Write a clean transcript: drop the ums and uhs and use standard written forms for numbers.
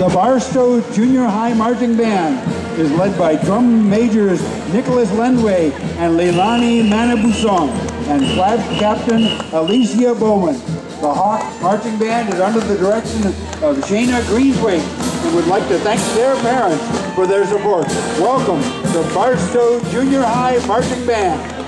The Barstow Junior High Marching Band is led by drum majors Nicholas Lendway and Leilani Manabusong and flag captain Alicia Bowman. The Hawk Marching Band is under the direction of Shayna Greensway and would like to thank their parents for their support. Welcome to Barstow Junior High Marching Band.